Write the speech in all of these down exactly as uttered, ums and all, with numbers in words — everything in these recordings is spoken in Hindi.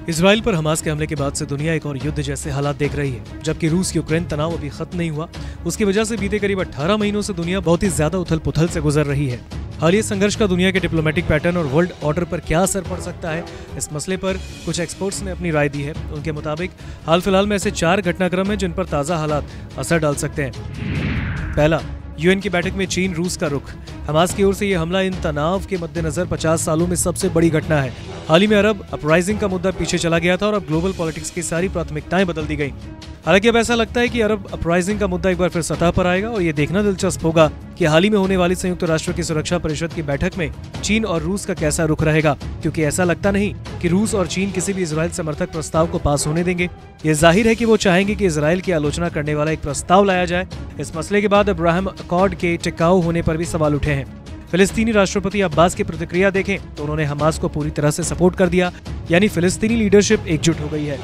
इजराइल पर हमास के हमले के बाद से दुनिया एक और युद्ध जैसे हालात देख रही है। जबकि रूस यूक्रेन तनाव अभी खत्म नहीं हुआ, उसकी वजह से बीते करीब अठारह महीनों से दुनिया बहुत ही ज्यादा उथल पुथल से गुजर रही है। हालिया संघर्ष का दुनिया के डिप्लोमेटिक पैटर्न और वर्ल्ड ऑर्डर पर क्या असर पड़ सकता है, इस मसले पर कुछ एक्सपर्ट्स ने अपनी राय दी है। उनके मुताबिक हाल फिलहाल में ऐसे चार घटनाक्रम हैं जिन पर ताज़ा हालात असर डाल सकते हैं। पहला, यूएन की बैठक में चीन रूस का रुख। हमास की ओर से यह हमला इन तनाव के मद्देनजर पचास सालों में सबसे बड़ी घटना है। हाल ही में अरब अपराइजिंग का मुद्दा पीछे चला गया था और अब ग्लोबल पॉलिटिक्स की सारी प्राथमिकताएं बदल दी गई। हालांकि अब ऐसा लगता है कि अरब अपराइजिंग का मुद्दा एक बार फिर सतह पर आएगा और ये देखना दिलचस्प होगा कि हाल ही में होने वाली संयुक्त राष्ट्र की सुरक्षा परिषद की बैठक में चीन और रूस का कैसा रुख रहेगा, क्योंकि ऐसा लगता नहीं कि रूस और चीन किसी भी इजराइल समर्थक प्रस्ताव को पास होने देंगे। ये जाहिर है कि वो चाहेंगे कि इजराइल की आलोचना करने वाला एक प्रस्ताव लाया जाए। इस मसले के बाद अब्राहम अकॉर्ड के टिकाऊ होने पर भी सवाल उठे हैं। फिलिस्तीनी राष्ट्रपति अब्बास की प्रतिक्रिया देखें तो उन्होंने हमास को पूरी तरह से सपोर्ट कर दिया, यानी फिलिस्तीनी लीडरशिप एकजुट हो गई है।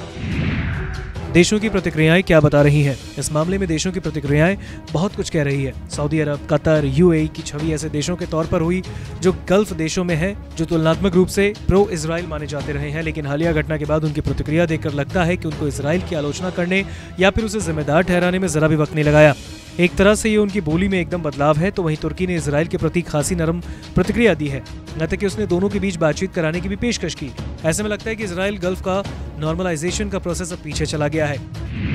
देशों की प्रतिक्रियाएं क्या बता रही हैं? इस मामले में देशों की प्रतिक्रियाएं बहुत कुछ कह रही है। सऊदी अरब, कतर, यूएई की छवि ऐसे देशों के तौर पर हुई जो गल्फ देशों में है, जो तुलनात्मक रूप से प्रो इजराइल माने जाते रहे हैं। लेकिन हालिया घटना के बाद उनकी प्रतिक्रिया देखकर लगता है कि उनको इजराइल की आलोचना करने या फिर उसे जिम्मेदार ठहराने में जरा भी वक्त नहीं लगाया। एक तरह से ये उनकी बोली में एकदम बदलाव है। तो वहीं तुर्की ने इजराइल के प्रति खासी नरम प्रतिक्रिया दी है, यहाँ तक कि उसने दोनों के बीच बातचीत कराने की भी पेशकश की। ऐसे में लगता है कि इजराइल गल्फ का नॉर्मलाइजेशन का प्रोसेस अब पीछे चला गया है।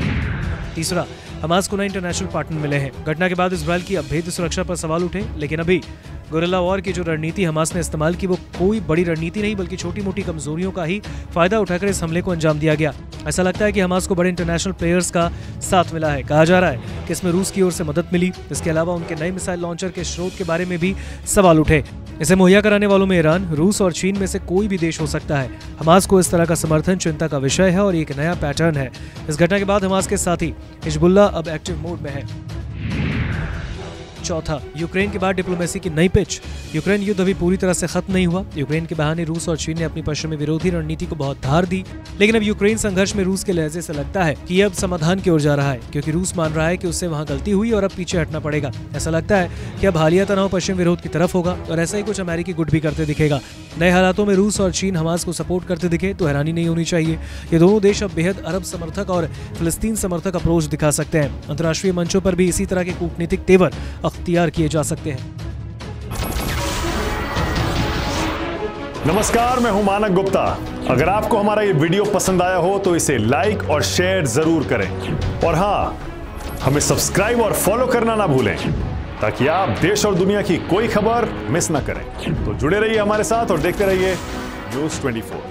तीसरा, हमास को नए इंटरनेशनल पार्टनर मिले हैं। घटना के बाद इजराइल की अभेद्य सुरक्षा पर सवाल उठे, लेकिन अभी गुरिल्ला वॉर की जो रणनीति हमास ने इस्तेमाल की वो कोई बड़ी रणनीति नहीं बल्कि छोटी मोटी कमजोरियों का ही फायदा उठाकर इस हमले को अंजाम दिया गया। ऐसा लगता है कि हमास को बड़े इंटरनेशनल प्लेयर्स का साथ मिला है। कहा जा रहा है कि इसमें रूस की ओर से मदद मिली। इसके अलावा उनके नए मिसाइल लॉन्चर के स्रोत के बारे में भी सवाल उठे। इसे मुहैया कराने वालों में ईरान, रूस और चीन में से कोई भी देश हो सकता है। हमास को इस तरह का समर्थन चिंता का विषय है और एक नया पैटर्न है। इस घटना के बाद हमास के साथी हिजबुल्ला अब एक्टिव मोड में है। चौथा, यूक्रेन के बाद डिप्लोमेसी की नई पिच। यूक्रेन युद्ध अभी पूरी तरह से खत्म नहीं हुआ। यूक्रेन के बहाने रूस और चीन ने अपनी पश्चिमी विरोधी रणनीति को बहुत धार दी, लेकिन अब यूक्रेन संघर्ष में रूस के लहजे से लगता है कि अब समाधान की ओर जा रहा है, क्योंकि रूस मान रहा है कि उससे वहां गलती हुई और अब पीछे हटना पड़ेगा। ऐसा लगता है कि अब हालिया तनाव पश्चिम विरोध की तरफ होगा और ऐसा ही कुछ अमेरिकी गुट भी करते दिखेगा। नए हालातों में रूस और चीन हमास को सपोर्ट करते दिखे तो हैरानी नहीं होनी चाहिए। ये दोनों देश अब बेहद अरब समर्थक और फिलिस्तीन समर्थक अप्रोच दिखा सकते हैं। अंतर्राष्ट्रीय मंचों पर भी इसी तरह के कूटनीतिक तेवर अख्तियार किए जा सकते हैं। नमस्कार, मैं हूं मानक गुप्ता। अगर आपको हमारा ये वीडियो पसंद आया हो तो इसे लाइक और शेयर जरूर करें, और हां, हमें सब्सक्राइब और फॉलो करना ना भूलें ताकि आप देश और दुनिया की कोई खबर मिस ना करें। तो जुड़े रहिए हमारे साथ और देखते रहिए न्यूज़ चौबीस।